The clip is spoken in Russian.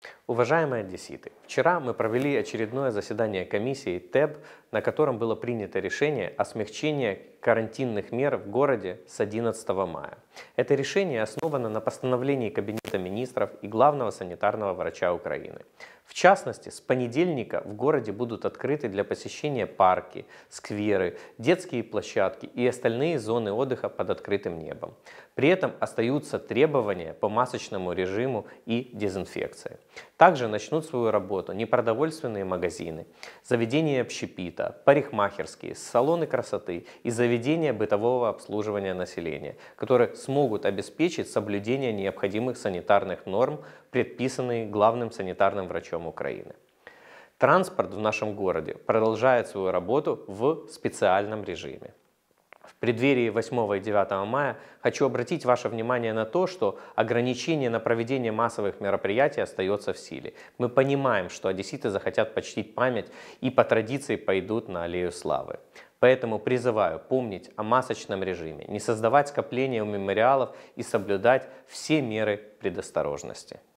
Уважаемые одесситы, вчера мы провели очередное заседание комиссии ТЭБ, на котором было принято решение о смягчении карантинных мер в городе с 11 мая. Это решение основано на постановлении Кабинета министров и главного санитарного врача Украины. В частности, с понедельника в городе будут открыты для посещения парки, скверы, детские площадки и остальные зоны отдыха под открытым небом. При этом остаются требования по масочному режиму и дезинфекции. Также начнут свою работу непродовольственные магазины, заведения общепита, парикмахерские, салоны красоты и заведения бытового обслуживания населения, которые смогут обеспечить соблюдение необходимых санитарных норм, предписанные главным санитарным врачом Украины. Транспорт в нашем городе продолжает свою работу в специальном режиме. В преддверии 8 и 9 мая хочу обратить ваше внимание на то, что ограничение на проведение массовых мероприятий остается в силе. Мы понимаем, что одесситы захотят почтить память и по традиции пойдут на Аллею Славы. Поэтому призываю помнить о масочном режиме, не создавать скопления у мемориалов и соблюдать все меры предосторожности.